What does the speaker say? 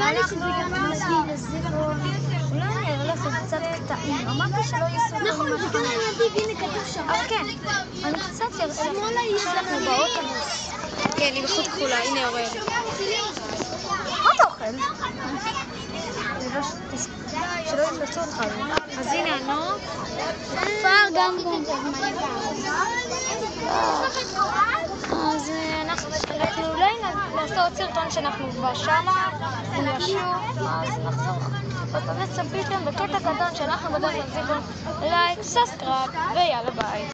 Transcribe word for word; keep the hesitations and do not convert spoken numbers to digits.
אנחנו נגיד לזיכרון, אולי נראה לעשות קצת קטעים, אמרתי שלא יסרטונים. נכון, בגלל הנתיב, הנה כתוב שבת. אבל כן, אני קצת אראה שאנחנו באוטובוס. כן, היא בחוט כחולה, הנה יורד. מה אתה אוכל? שלא יפלצו אותך. אז הנה הנוף. כפר גם גם. אז אנחנו אולי לעשות סרטון שאנחנו כבר שמה, הוא ישור, אז נחזור. אז באמת צפיתם בקטע קטן שאנחנו בדרך לזיכרון. לייק, סאסקרייב, ויאללה ביי.